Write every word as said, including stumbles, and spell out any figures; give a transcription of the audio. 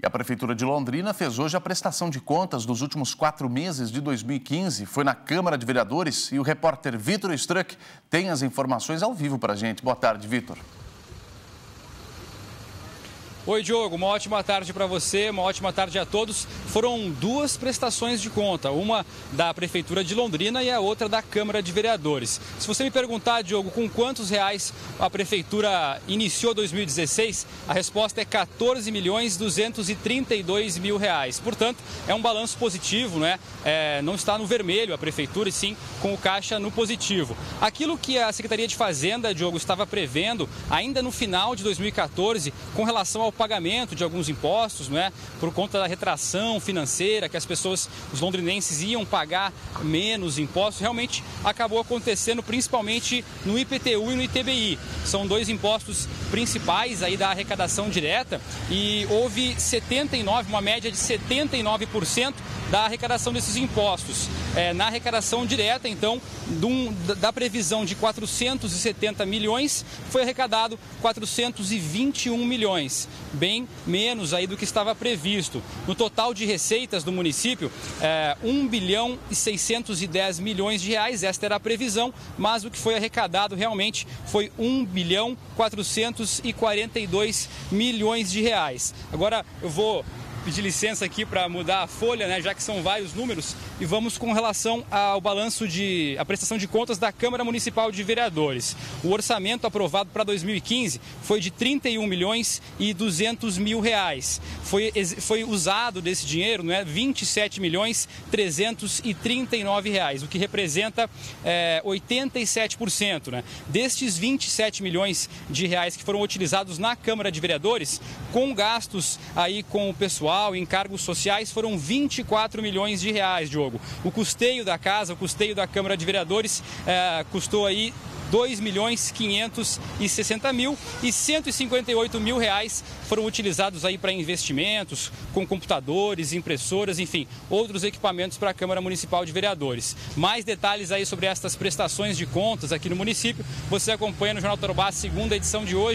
E a Prefeitura de Londrina fez hoje a prestação de contas dos últimos quatro meses de dois mil e quinze. Foi na Câmara de Vereadores e o repórter Vitor Struck tem as informações ao vivo para a gente. Boa tarde, Vitor. Oi, Diogo, uma ótima tarde para você, uma ótima tarde a todos. Foram duas prestações de conta, uma da Prefeitura de Londrina e a outra da Câmara de Vereadores. Se você me perguntar, Diogo, com quantos reais a Prefeitura iniciou dois mil e dezesseis, a resposta é quatorze milhões duzentos e trinta e dois mil reais. Portanto, é um balanço positivo, né? É, não está no vermelho a Prefeitura, e sim com o caixa no positivo. Aquilo que a Secretaria de Fazenda, Diogo, estava prevendo ainda no final de dois mil e quatorze, com relação ao pagamento de alguns impostos, não é? Por conta da retração financeira, que as pessoas, os londrinenses iam pagar menos impostos, realmente acabou acontecendo principalmente no I P T U e no I T B I. São dois impostos principais aí da arrecadação direta e houve setenta e nove, uma média de setenta e nove por cento da arrecadação desses impostos. É, na arrecadação direta, então, dum, da previsão de quatrocentos e setenta milhões, foi arrecadado quatrocentos e vinte e um milhões, bem menos aí do que estava previsto. No total de receitas do município, é, um bilhão e seiscentos e dez milhões de reais, esta era a previsão, mas o que foi arrecadado realmente foi um bilhão quatrocentos e quarenta e dois milhões de reais. Agora eu vou pedir licença aqui para mudar a folha, né, já que são vários números, e vamos com relação ao balanço de a prestação de contas da Câmara Municipal de Vereadores. O orçamento aprovado para dois mil e quinze foi de trinta e um milhões e duzentos mil reais. Foi, foi usado desse dinheiro, né, vinte e sete milhões trezentos e trinta e nove reais, o que representa é, oitenta e sete por cento, né? Destes vinte e sete milhões de reais que foram utilizados na Câmara de Vereadores, com gastos aí com o pessoal, encargos sociais, foram vinte e quatro milhões de reais, Diogo. O custeio da casa, o custeio da Câmara de Vereadores é, custou aí dois milhões quinhentos e sessenta mil e cento e cinquenta e oito mil reais foram utilizados aí para investimentos, com computadores, impressoras, enfim, outros equipamentos para a Câmara Municipal de Vereadores. Mais detalhes aí sobre estas prestações de contas aqui no município, você acompanha no Jornal Tarobá, segunda edição de hoje.